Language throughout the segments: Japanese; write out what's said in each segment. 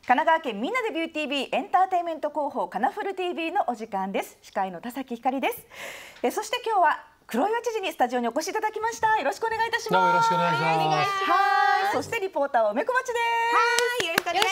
神奈川県みんなでビュー TV エンターテインメント広報カナフル TV のお時間です。司会の田崎ひかりです。そして今日は黒岩知事にスタジオにお越しいただきました。よろしくお願いいたします。 どうもよろしくお願いします。 はい、そしてリポーターは梅小町です。 はい、よろしくお願いし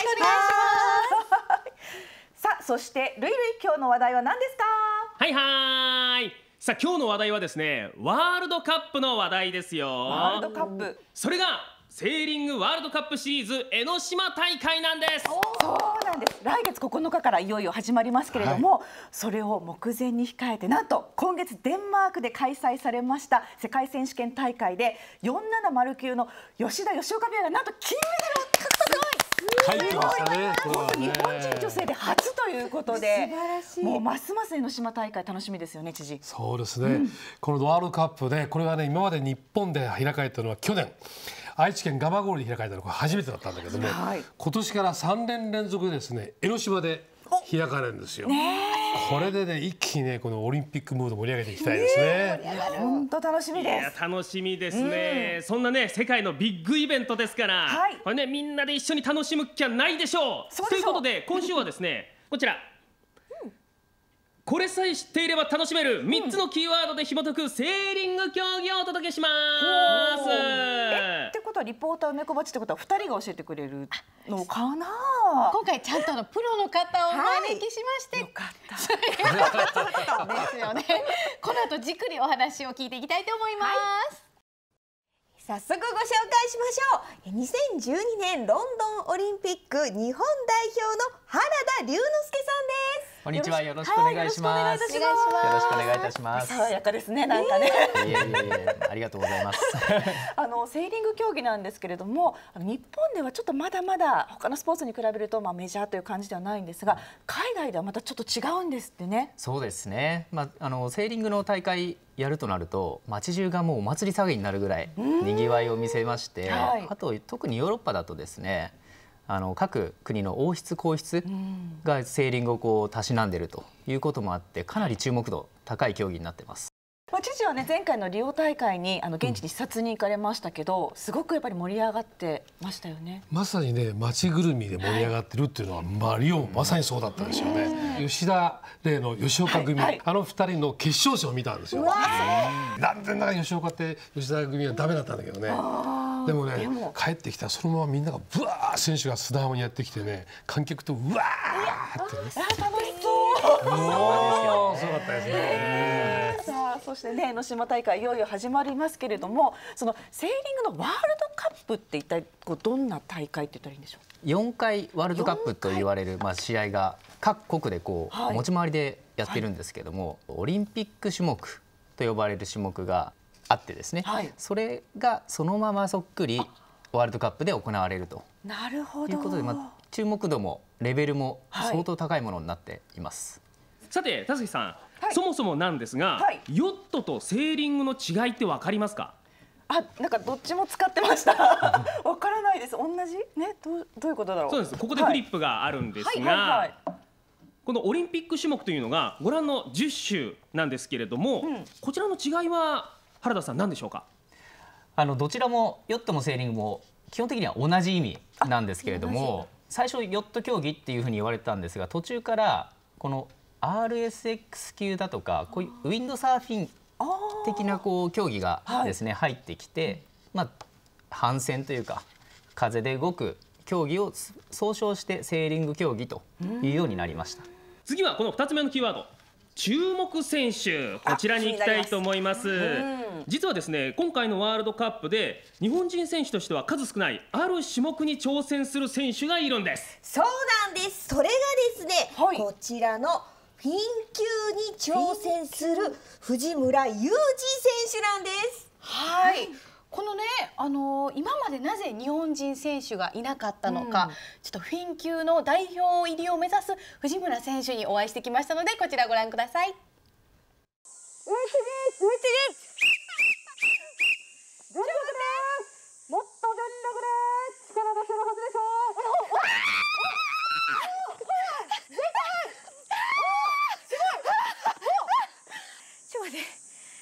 ます。さあ、そしてルイルイ今日の話題は何ですか？ はい。さあ今日の話題はですね、ワールドカップの話題ですよ。 ワールドカップ。 それがセーリングワールドカップシリーズ江ノ島大会なんです。 そうなんです。来月9日からいよいよ始まりますけれども、それを目前に控えて、なんと今月デンマークで開催されました世界選手権大会で4709級の吉田吉岡ペアがなんと金メダルを獲得。 快挙でしたね。 日本人女性で初ということで、もうますます江ノ島大会楽しみですよね、知事。 そうですね。このワールドカップで、これはね、今まで日本で開かれたのは去年愛知県蒲郡で開かれたのが初めてだったんだけども、今年から3年連続でですね、江ノ島で開かれるんですよ。これでね、一気にね、このオリンピックムード盛り上げていきたいですね。 本当楽しみです。 楽しみですね。そんなね、世界のビッグイベントですから、これね、みんなで一緒に楽しむ気はないでしょう。ということで今週はですね、こちら。これさえ知っていれば楽しめる3つのキーワードで紐解くセーリング競技をお届けします。 ってことはリポーター梅小町ってことは2人が教えてくれるのかな。 今回ちゃんとプロの方をお招きしまして、 よかったですよね。この後じっくりお話を聞いていきたいと思います。 早速ご紹介しましょう。2012年ロンドンオリンピック日本代表の原田龍之介さんです。 こんにちは、よろしくお願いします。よろしくお願いいたします。 爽やかですね、なんかね。 ありがとうございます。 セーリング競技なんですけれども、日本ではちょっとまだまだ他のスポーツに比べるとメジャーという感じではないんですが、海外ではまたちょっと違うんですってね。 そうですね。セーリングの大会やるとなると、街中がもうお祭り騒ぎになるぐらい賑わいを見せまして、あと特にヨーロッパだとですね、各国の王室皇室がセーリングをこうたしなんでいるということもあって、かなり注目度高い競技になっています。 知事はね、前回のリオ大会に現地に視察に行かれましたけど、すごくやっぱり盛り上がってましたよね。 まさにね、街ぐるみで盛り上がってるっていうのは、リオもまさにそうだったんですよね。吉田玲の吉岡組、あの2人の決勝戦を見たんですよ。なんで吉岡って吉田組はダメだったんだけどね。でもね、帰ってきたらそのままみんながブワー選手が砂浜にやってきてね、観客とうわーってね。 楽しそう。 すごかったですね。 さあ、そしてね、江ノ島大会いよいよ始まりますけれども、そのセーリングのワールドカップって一体どんな大会って言ったらいいんでしょう。 4回ワールドカップと言われる試合が各国でこう持ち回りでやってるんですけども、オリンピック種目と呼ばれる種目があってですね、それがそのままそっくりワールドカップで行われるということで、注目度もレベルも相当高いものになっています。 さて田崎さん、そもそもなんですが、ヨットとセーリングの違いって分かりますか？ なんかどっちも使ってました。わからないです。同じね、どういうことだろう。 そうです。ここでフリップがあるんですが、このオリンピック種目というのがご覧の10種なんですけれども、こちらの違いは原田さん何でしょうか？ どちらもヨットもセーリングも基本的には同じ意味なんですけれども、最初ヨット競技っていうふうに言われてたんですが、途中からこの RSX 級だとか、こういうウィンドサーフィン的な競技がですね、入ってきて、帆船というか風で動く競技を総称してセーリング競技というようになりました。 次はこの2つ目のキーワード、注目選手、こちらに行きたいと思います。実はですね、今回のワールドカップで日本人選手としては数少ないある種目に挑戦する選手がいるんです。 そうなんです。それがですね、こちらのフィン級に挑戦する藤村雄二選手なんです。 このね、今までなぜ日本人選手がいなかったのか、ちょっとフィン級の代表入りを目指す藤村選手にお会いしてきましたので、こちらご覧ください。 もっと全力で力出せるはずでしょう。 ちょっと待って、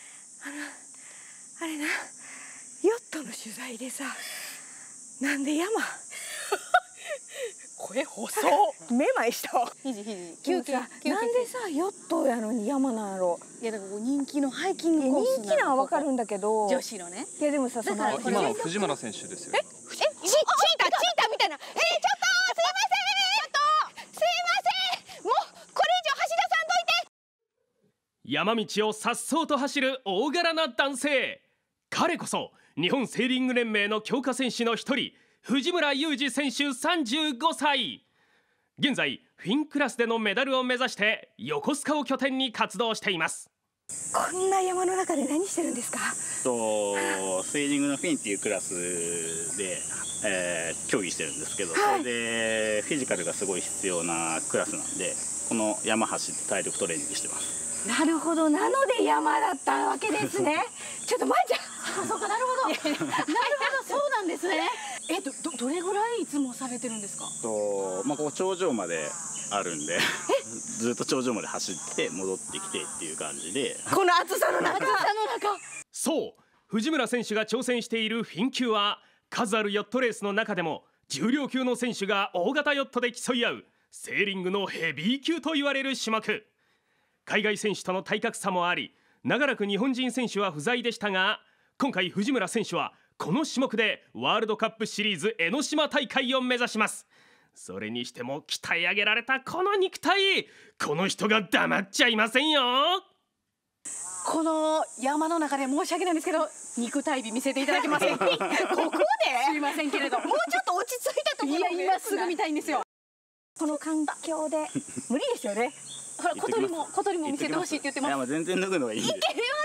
あれな、ヨットの取材でさ、なんで山こ声細めまいした。 肘休憩。なんでさヨットやのに山なんやろ。 いやだから人気のハイキングコース人気なんはわかるんだけど。 女子のね。 いやでもさその今の藤村選手ですよ。 チータみたいな。ちょっとすいません。もうこれ以上走らさんといて。 山道を颯爽と走る大柄な男性、彼こそ日本セーリング連盟の強化選手の一人、藤村雄二選手35歳。現在フィンクラスでのメダルを目指して横須賀を拠点に活動しています。 こんな山の中で何してるんですか？ セーリングのフィンっていうクラスで、競技してるんですけど、それでフィジカルがすごい必要なクラスなんで、この山走って体力トレーニングしてます。 なるほど、なので山だったわけですね。ちょっとまいちゃん。 そうか、なるほど。なるほど、そうなんですね。どれぐらいいつもされてるんですか？ ここ頂上まであるんで、ずっと頂上まで走って戻ってきてっていう感じで。 この暑さの中。 そう、藤村選手が挑戦しているフィン級は数あるヨットレースの中でも重量級の選手が大型ヨットで競い合うセーリングのヘビー級と言われる種目。海外選手との体格差もあり、長らく日本人選手は不在でしたが、今回藤村選手はこの種目でワールドカップシリーズ江ノ島大会を目指します。それにしても鍛え上げられたこの肉体、この人が黙っちゃいませんよ。 この山の中で申し訳ないんですけど、肉体美見せていただけませんか？ここですいませんけれど、もうちょっと落ち着いたところ。いや、今すぐ見たいんですよ。 この環境で無理ですよね。 ほら、小鳥も見せてほしいって言ってます。 いや、全然脱ぐのがいいです。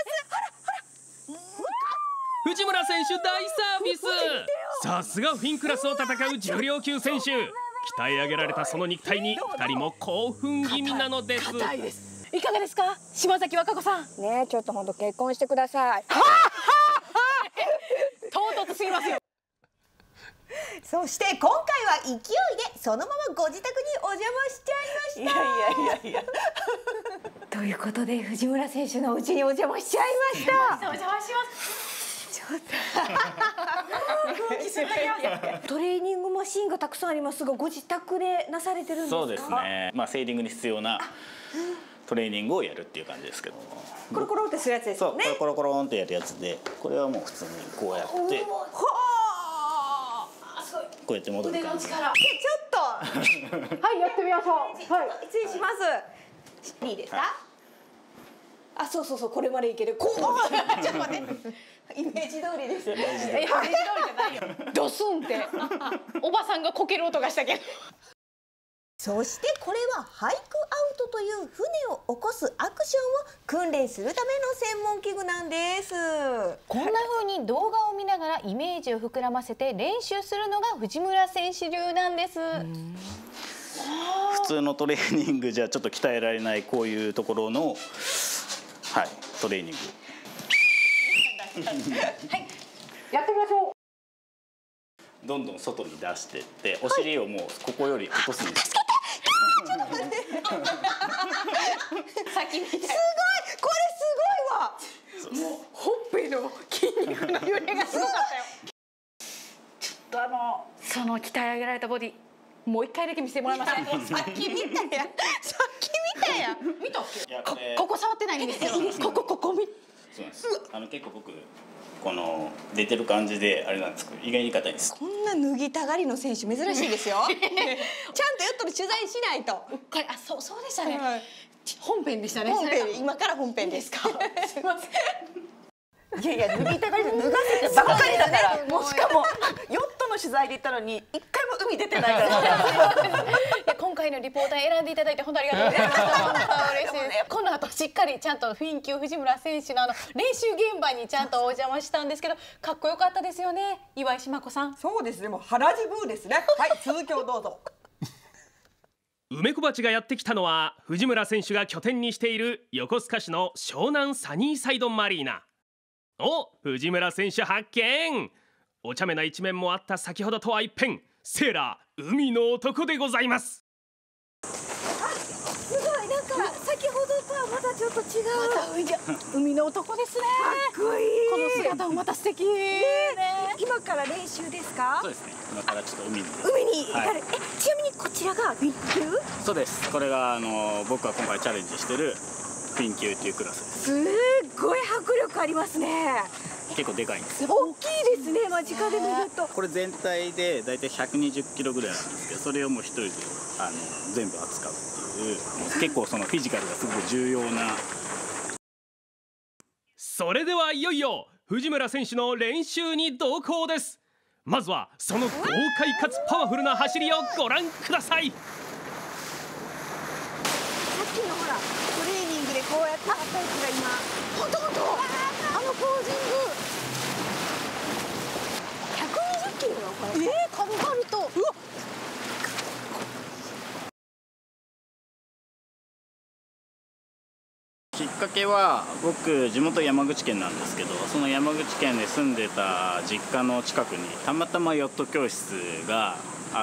藤村選手大サービス。さすがフィンクラスを戦う重量級選手。鍛え上げられたその肉体に2人も興奮気味なのです。 いかがですか、島崎和歌子さん。 ねえ、ちょっと本当結婚してください。 唐突すぎますよ。 そして今回は勢いでそのままご自宅にお邪魔しちゃいました。いやということで藤村選手の家にお邪魔しちゃいました。 お邪魔します。 トレーニングマシンがたくさんありますが、ご自宅でなされてるんですか？ そうですね。セーリングに必要なトレーニングをやるっていう感じですけども。 コロコロってするやつですよね。 そう、コロコロンってやるやつで、これはもう普通にこうやって。こうやって戻る感じ。 ちょっとはいやってみましょう。はい、失礼します。いいですか？あ、そうこれまでいける。こうちょっと待って。イメージ通りです。 イメージ通りじゃないよ。ドスンっておばさんがこける音がしたけど。 そしてこれはハイクアウトという船を起こすアクションを訓練するための専門器具なんです。 こんな風に動画を見ながらイメージを膨らませて練習するのが藤村選手流なんです。 普通のトレーニングじゃちょっと鍛えられないこういうところの、トレーニング。 はい、やってみましょう。 どんどん外に出してって、お尻をもうここより落とすんです。 先みたい。すごい、これすごいわ。 もうほっぺの筋肉の揺れがすごかったよ。ちょっとその鍛え上げられたボディ、もう一回だけ見せてもらえません？さっき見たやん。見たっけ？ここ触ってないんですよ。ここ見。 そうなんです。結構僕この出てる感じであれなんですけど、意外に硬いです。 こんな脱ぎたがりの選手珍しいですよ。ちゃんとヨットで取材しないと。 そうでしたね。本編でしたね。 今から本編ですか？ すいません。 いや脱ぎたがりで脱がせてばっかりだから、もうしかもヨットの取材で行ったのに一回も海出てないから。 今回のリポーター選んでいただいて本当ありがとうございました。本当嬉しいです。この後しっかりちゃんとフィン級藤村選手の練習現場にちゃんとお邪魔したんですけど、かっこよかったですよね、岩井島子さん。 そうですね、もう原地ブーですね。はい、続きをどうぞ。 梅小鉢がやってきたのは藤村選手が拠点にしている横須賀市の湘南サニーサイドマリーナ。藤村選手発見。お茶目な一面もあった先ほどとは一変、セーラー海の男でございます。 すごい、なんか先ほどとはまたちょっと違う。 海の男ですね。 かっこいい。 この姿もまた素敵。 今から練習ですか？ そうですね。今からちょっと海にはい、ちなみにこちらがフィン級？ そうです。これが僕が今回チャレンジしてるフィン級っていうクラスです。 すごい迫力ありますね。 結構でかいんですよ。 大きいですね、間近で見ると。 これ全体でだいたい120キロぐらいなんですけど、それをもう一人で全部扱うっていう、結構そのフィジカルがすごく重要な。 それではいよいよ藤村選手の練習に同行です。まずはその豪快かつパワフルな走りをご覧ください。 さっきのほらトレーニングでこうやってやったやつが今、本当ポージング120キロよこれ。軽々と。うわっ、 きっかけは僕地元山口県なんですけど、その山口県で住んでた実家の近くにたまたまヨット教室があって、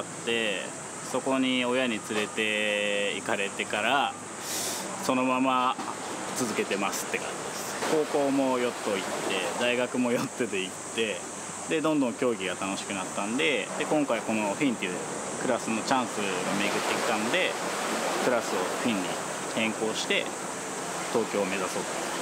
そこに親に連れて行かれてからそのまま続けてますって感じです。高校もヨット行って大学もヨットで行って、でどんどん競技が楽しくなったんで、今回このフィンっていうクラスのチャンスが巡ってきたんで、クラスをフィンに変更して東京を目指そうと思って。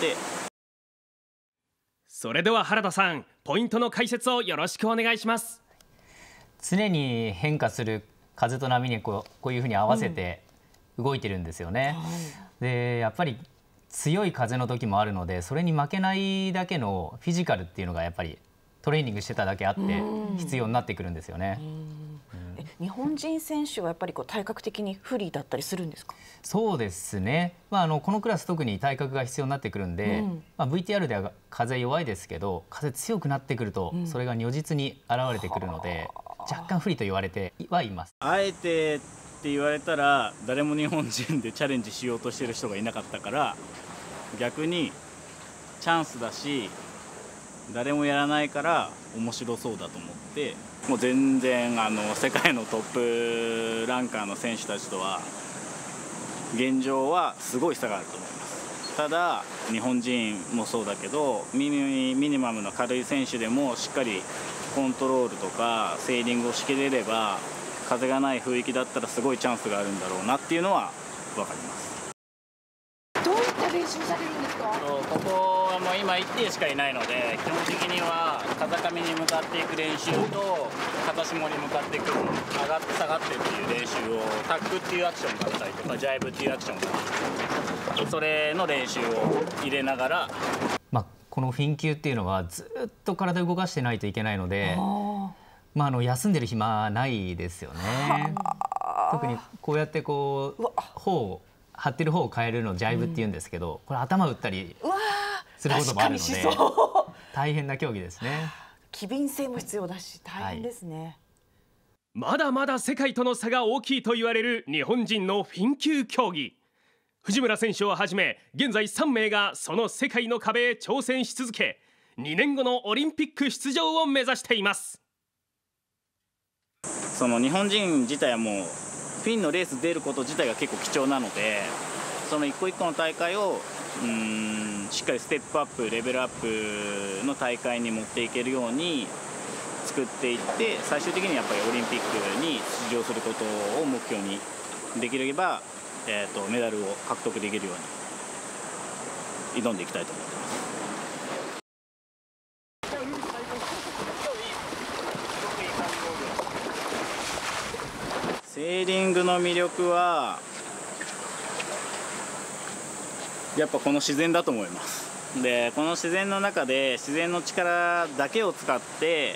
それでは原田さん、ポイントの解説をよろしくお願いします。 常に変化する風と波にこういうふうに合わせて動いてるんですよね。でやっぱり強い風の時もあるので、それに負けないだけのフィジカルっていうのがやっぱりトレーニングしてただけあって必要になってくるんですよね。 日本人選手はやっぱり体格的に不利だったりするんですか？ そうですね、このクラス特に体格が必要になってくるんで、VTR では風弱いですけど、風強くなってくるとそれが如実に現れてくるので、若干不利と言われてはいます。 あえてって言われたら誰も日本人でチャレンジしようとしてる人がいなかったから、逆にチャンスだし誰もやらないから面白そうだと思って、もう全然世界のトップランカーの選手たちとは現状はすごい差があると思います。ただ日本人もそうだけど、ミニマムの軽い選手でもしっかりコントロールとかセーリングをしきれれば、風がない雰囲気だったらすごいチャンスがあるんだろうなっていうのは分かります。 どういった練習されるんですか？ ここはもう今1艇しかいないので、基本的には風上に向かっていく練習と風下に向かっていく上がって下がってっていう練習を、タックっていうアクションがあったりとかジャイブっていうアクションがあったり、それの練習を入れながら、 このフィン級っていうのはずっと体を動かしてないといけないので、休んでる暇ないですよね。特にこうやってこう方張ってる方を変えるのをジャイブって言うんですけど、これ頭打ったりすることもあるので大変な競技ですね。 機敏性も必要だし大変ですね。 まだまだ世界との差が大きいと言われる日本人のフィン級競技。藤村選手をはじめ現在3名がその世界の壁へ挑戦し続け、2年後のオリンピック出場を目指しています。 その日本人自体はもうフィンのレース出ること自体が結構貴重なので、その一個一個の大会をしっかりステップアップレベルアップの大会に持っていけるように作っていって、最終的にやっぱりオリンピックに出場することを目標にできれば、メダルを獲得できるように挑んでいきたいと思ってます。セーリングの魅力はやっぱこの自然だと思います。でこの自然の中で自然の力だけを使って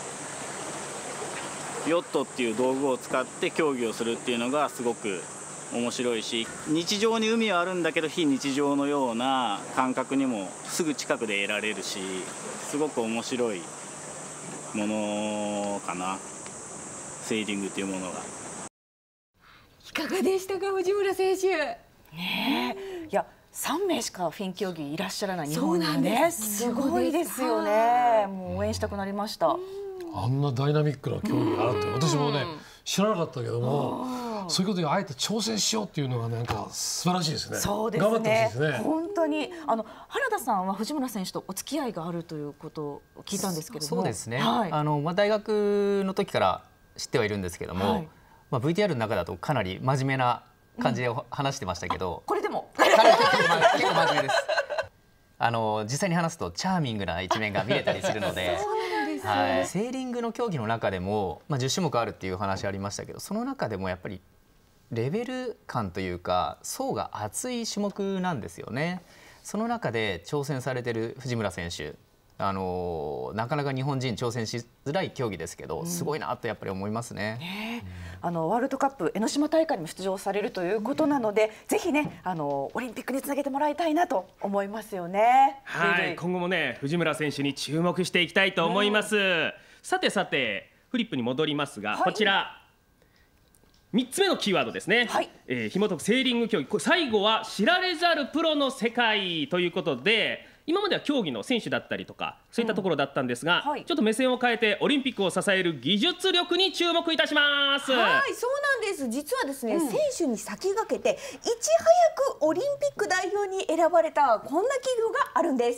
ヨットっていう道具を使って競技をするっていうのがすごく面白いし、日常に海はあるんだけど非日常のような感覚にもすぐ近くで得られるし、すごく面白いものかな、セーリングっていうものが。 いかがでしたか、藤村選手。 ねえ、いや3名しかフィン競技いらっしゃらない日本にね、すごいですよね。もう応援したくなりました。 あんなダイナミックな競技があるって私もね知らなかったけども、そういうことにあえて挑戦しようっていうのがなんか素晴らしいですね。 そうですね。頑張ってほしいですね。本当に原田さんは藤村選手とお付き合いがあるということを聞いたんですけれども。 そうですね。大学の時から知ってはいるんですけども、まあ、VTR の中だとかなり真面目な感じで話してましたけど、 これでも彼は結構真面目です。実際に話すとチャーミングな一面が見れたりするので、はい、セーリングの競技の中でも、まあ、10種目あるっていう話ありましたけど、その中でもやっぱりレベル感というか層が厚い種目なんですよね。その中で挑戦されている藤村選手、なかなか日本人挑戦しづらい競技ですけど、すごいなとやっぱり思いますね。 ワールドカップ江ノ島大会にも出場されるということなので、ぜひねオリンピックにつなげてもらいたいなと思いますよね。 はい、今後もね藤村選手に注目していきたいと思います。さてさてフリップに戻りますが、こちら3つ目のキーワードですね。紐解くセーリング競技、最後は知られざるプロの世界ということで、今までは競技の選手だったりとかそういったところだったんですが、ちょっと目線を変えてオリンピックを支える技術力に注目いたします。 はい、そうなんです。実はですね、選手に先駆けていち早くオリンピック代表に選ばれたこんな企業があるんです。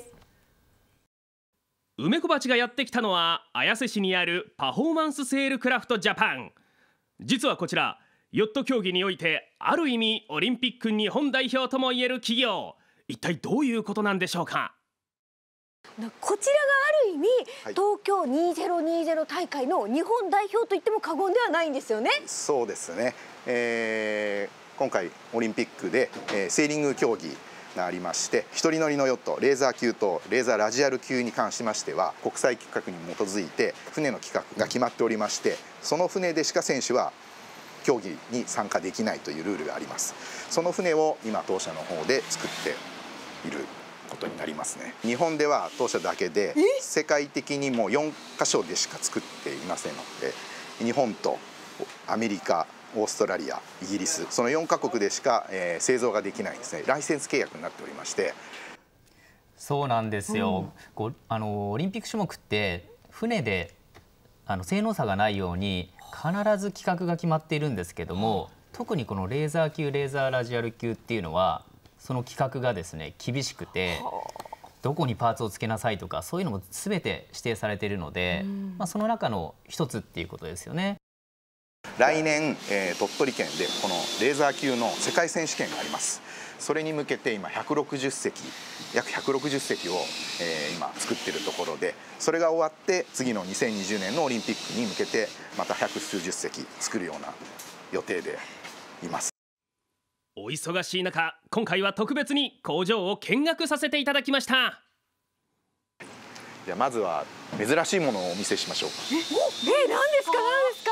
梅小鉢がやってきたのは綾瀬市にあるパフォーマンスセールクラフトジャパン。実はこちらヨット競技においてある意味オリンピック日本代表ともいえる企業、一体どういうことなんでしょうか。 こちらがある意味、東京2020大会の日本代表といっても過言ではないんですよね。 そうですね、今回オリンピックで、セーリング競技がありまして、一人乗りのヨットレーザー級とレーザーラジアル級に関しましては国際規格に基づいて船の規格が決まっておりまして、その船でしか選手は競技に参加できないというルールがあります。その船を今当社の方で作っていることになりますね。日本では当社だけで世界的にも4カ所でしか作っていませんので、日本とアメリカ、オーストラリア、イギリス、その4カ国でしか、製造ができないんですね。ライセンス契約になっておりまして。 そうなんですよ、オリンピック種目って船で性能差がないように必ず規格が決まっているんですけども、特にこのレーザー級レーザーラジアル級っていうのはその規格がですね厳しくて、どこにパーツをつけなさいとかそういうのも全て指定されているので、その中の一つっていうことですよね。 来年、鳥取県でこのレーザー級の世界選手権があります。それに向けて今約160隻を、今作っているところで、それが終わって次の2020年のオリンピックに向けてまた百数十隻作るような予定でいます。 お忙しい中、今回は特別に工場を見学させていただきました。 じゃあまずは珍しいものをお見せしましょうか。 何ですか何ですか。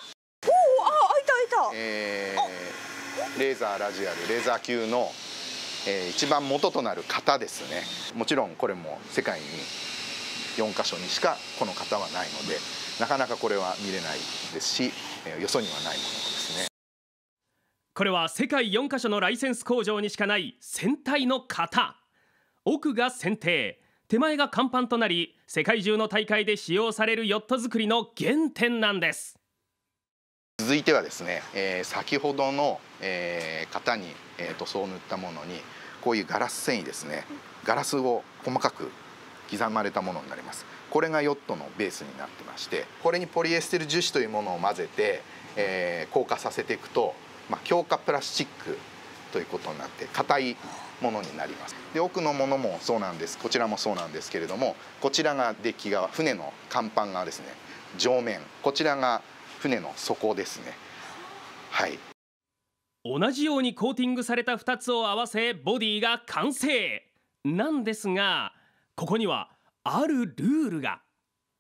開いた。 レーザーラジアルレーザー級の、一番元となる型ですね。もちろんこれも世界に4カ所にしかこの型はないので、なかなかこれは見れないですし、よそにはないものですね。 これは世界4カ所のライセンス工場にしかない船体の型。奥が船底、手前が甲板となり、世界中の大会で使用されるヨット作りの原点なんです。 続いてはですね、先ほどの、型に、塗装を塗ったものにこういうガラス繊維ですね、ガラスを細かく刻まれたものになります。これがヨットのベースになってまして、これにポリエステル樹脂というものを混ぜて、硬化させていくと、強化プラスチックということになって硬いものになります。で、奥のものもそうなんです。こちらもそうなんですけれども、こちらがデッキ側、船の甲板がですね上面、こちらが船の底ですね。はい。 同じようにコーティングされた2つを合わせボディが完成なんですが、ここにはあるルールが。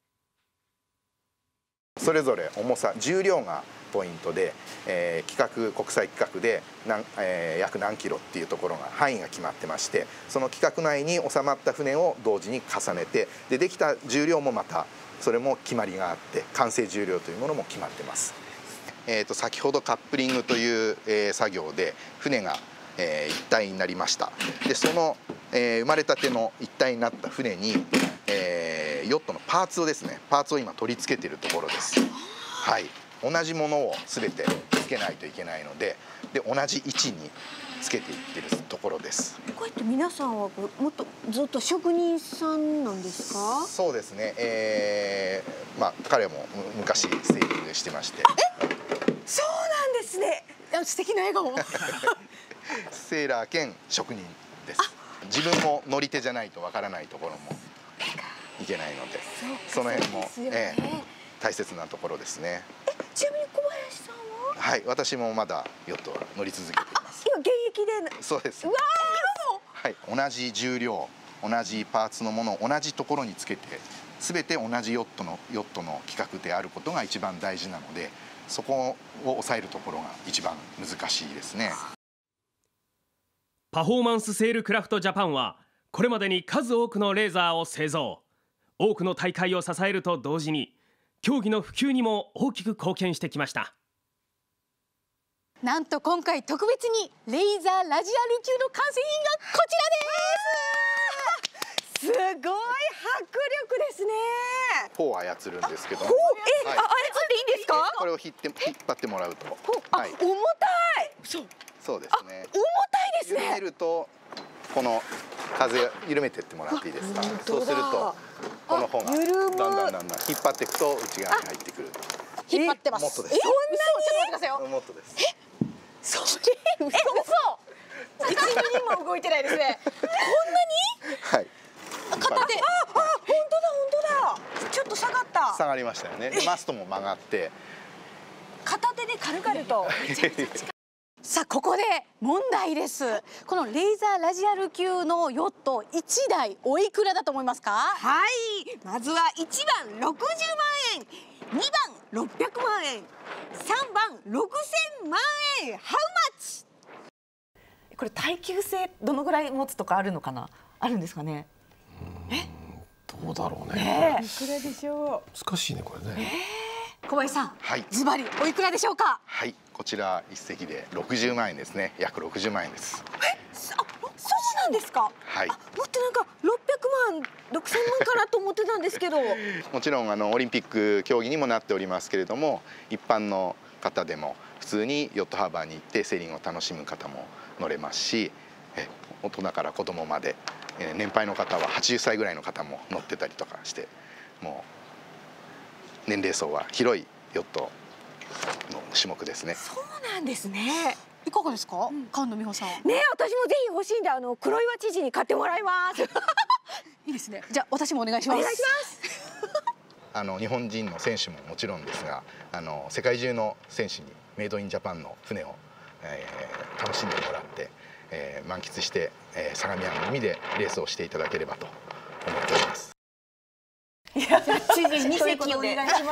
それぞれ重さ、重量がポイントで、国際規格で約何キロっていうところが範囲が決まってまして、その規格内に収まった船を同時に重ねて、できた重量もまたそれも決まりがあって、完成重量というものも決まってます。先ほどカップリングという、作業で船が、一体になりました。でその、生まれたての一体になった船に、ヨットのパーツをですね、パーツを今取り付けているところです。はい、同じものを全てつけないといけないので、同じ位置につけていってるところです。 こうやって皆さんはもっとずっと職人さんなんですか？ そうですね。彼も昔セーリングしてまして。 そうなんですね。素敵な笑顔。 セーラー兼職人です。自分も乗り手じゃないとわからないところもいけないので、その辺も、大切なところですね。 ちなみに小林さんは？ はい、私もまだヨットは乗り続けています。 今現役で？ そうです。 うわはい、同じ重量、同じパーツのものを同じところにつけて、すべて同じヨットの規格であることが一番大事なので、そこを抑えるところが一番難しいですね。 パフォーマンスセールクラフトジャパンはこれまでに数多くのレーザーを製造、多くの大会を支えると同時に競技の普及にも大きく貢献してきました。 なんと今回特別にレーザーラジアル級の完成品がこちらです。 すごい迫力ですね。 帆を操るんですけども、 操っていいんですか？ これを引っ張ってもらうと、 重たい。 そうですね。 重たいですね。 緩めるとこの風を緩めていってもらっていいですか？そうするとこの帆がだんだん引っ張っていくと内側に入ってくる。 引っ張ってます。 もっとです。 そんなに？ちょっと待ってくださいよ。 もっとです。 それ嘘。1ミリも動いてないですね。こんなに？ はい。 片手。 本当だ。ちょっと下がった。 下がりましたよね。マストも曲がって。 片手で軽々と。 さあここで問題です。このレーザーラジアル級のヨット1台おいくらだと思いますか？ はい。まずは1番60万円、2番600万円、3番6000万円。How much？ これ耐久性どのぐらい持つとかあるのかな？あるんですかね？ どうだろうね。 いくらでしょう。難しいねこれね。 小林さん、 はい。 ズバリおいくらでしょうか？ はい。こちら一隻で60万円ですね。約60万円です。 そうなんですか？ はい。 もっとなんか600万、6000万かなと思ってたんですけど。 もちろんオリンピック競技にもなっておりますけれども、一般の方でも普通にヨットハーバーに行ってセーリングを楽しむ方も乗れますし、大人から子供まで、年配の方は80歳ぐらいの方も乗ってたりとかして、もう年齢層は広いヨットの種目ですね。 そうなんですね。 いかがですか、菅野美穂さん。 ね、私もぜひ欲しいんで、黒岩知事に買ってもらいます。 いいですね。じゃあ私もお願いします。 お願いします。日本人の選手ももちろんですが、世界中の選手にメイドインジャパンの船を、楽しんでもらって、満喫して、相模湾の海でレースをしていただければと思っております。 知事2席お願いします。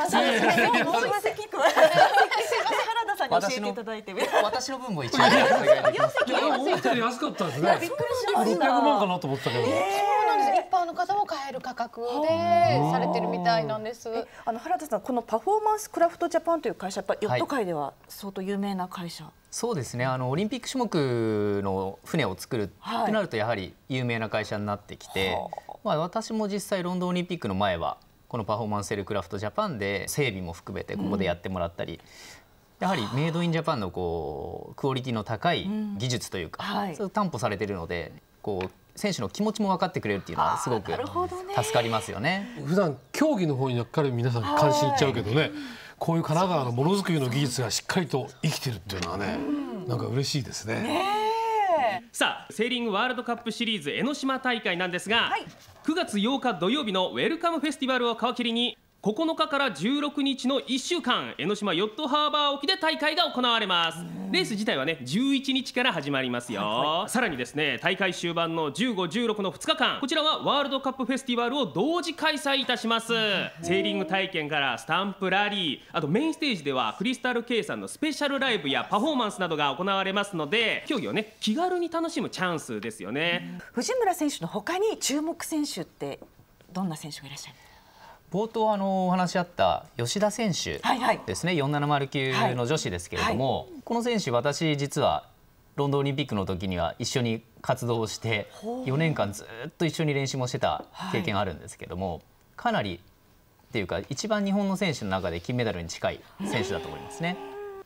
私の分も一応お願いできます。 いや思ったより安かったですね。600万かなと思ったけど。 そうなんです。一般の方も買える価格でされてるみたいなんです。 原田さん、このパフォーマンスクラフトジャパンという会社、やっぱヨット界では相当有名な会社。 そうですね。オリンピック種目の船を作るってなるとやはり有名な会社になってきて、私も実際ロンドンオリンピックの前はこのパフォーマンスセールクラフトジャパンで整備も含めてここでやってもらったり、やはりメイドインジャパンのクオリティの高い技術というか、それを担保されているので、選手の気持ちも分かってくれるっていうのはすごく助かりますよね。 普段競技の方にばっかり皆さん関心いっちゃうけどね、こういう神奈川のものづくりの技術がしっかりと生きてるっていうのはね、なんか嬉しいですね。 さあ、セーリングワールドカップシリーズ江ノ島大会なんですが、9月8日土曜日のウェルカムフェスティバルを皮切りに9日から16日の1週間、江ノ島ヨットハーバー沖で大会が行われます。レース自体はね11日から始まりますよ。さらにですね、大会終盤の15、16の2日間、こちらはワールドカップフェスティバルを同時開催いたします。セーリング体験からスタンプラリー、あとメインステージではクリスタル K さんのスペシャルライブやパフォーマンスなどが行われますので、競技をね気軽に楽しむチャンスですよね。 藤村選手の他に注目選手ってどんな選手がいらっしゃる？ 冒頭お話しあった吉田選手ですね、470級の女子ですけれども、この選手、私実はロンドンオリンピックの時には一緒に活動して4年間ずっと一緒に練習もしてた経験があるんですけども、かなりっていうか一番日本の選手の中で金メダルに近い選手だと思いますね。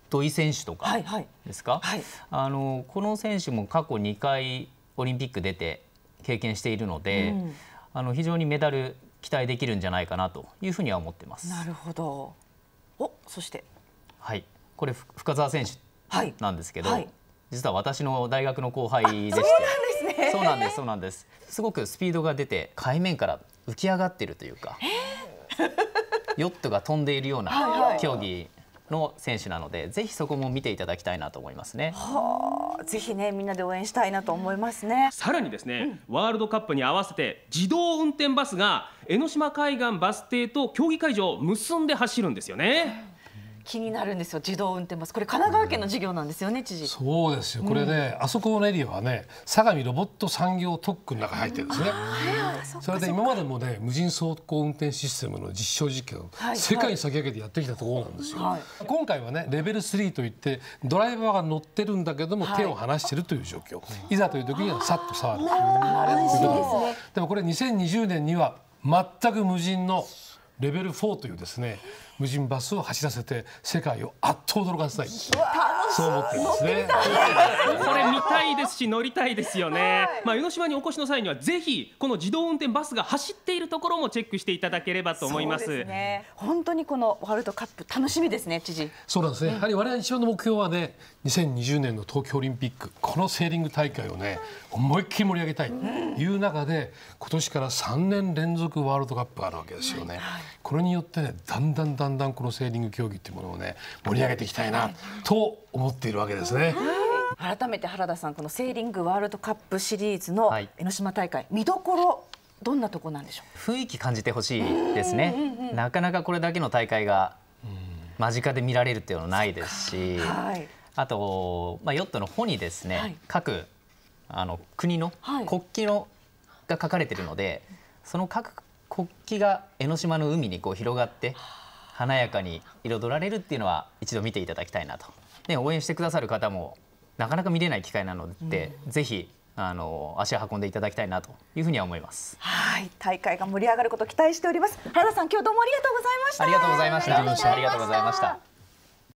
土井選手とかですか、この選手も過去2回オリンピック出て経験しているので、非常にメダル期待できるんじゃないかなというふうには思ってます。 なるほど。そしてこれ深澤選手なんですけど、実は私の大学の後輩でして、そうなんです。すごくスピードが出て海面から浮き上がっているというか、ヨットが飛んでいるような競技の選手なので、ぜひそこも見ていただきたいなと思いますね。 ぜひね、みんなで応援したいなと思いますね。 さらにですね、ワールドカップに合わせて自動運転バスが江ノ島海岸バス停と競技会場を結んで走るんですよね。 気になるんですよ、自動運転バス。これ神奈川県の事業なんですよね、知事。 そうですよ。これね、あそこのエリアはね、相模ロボット産業特区の中に入ってるんですね。それで今までもね、無人走行運転システムの実証実験を世界に先駆けてやってきたところなんですよ。今回はね、レベル3といってドライバーが乗ってるんだけども手を離してるという状況。いざという時にはさっと触るということで。でもこれ2020年には全く無人のレベル4というですね、無人バスを走らせて世界をあっと驚かせたい、そう思っていますね。 これ見たいですし乗りたいですよね。江ノ島にお越しの際にはぜひこの自動運転バスが走っているところもチェックしていただければと思います。 そうですね、本当にこのワールドカップ楽しみですね、知事。 そうなんですね。やはり我々一番の目標はね、2020年の東京オリンピック、このセーリング大会をね思いっきり盛り上げたいという中で、今年から3年連続ワールドカップがあるわけですよね。これによってね、だんだんこのセーリング競技っていうものをね盛り上げていきたいなと思っているわけですね。 改めて原田さん、このセーリングワールドカップシリーズの江ノ島大会、見どころどんなとこなんでしょう。 雰囲気感じてほしいですね。なかなかこれだけの大会が間近で見られるっていうのはないですし、あと、ヨットの帆にですね、各国の国旗が書かれているので、その各国旗が江ノ島の海にこう広がって華やかに彩られるっていうのは一度見ていただきたいなと。で、応援してくださる方もなかなか見れない機会なので、ぜひ足を運んでいただきたいなというふうには思います。 大会が盛り上がることを期待しております。原田さん、今日どうもありがとうございました。 ありがとうございました。ありがとうございました。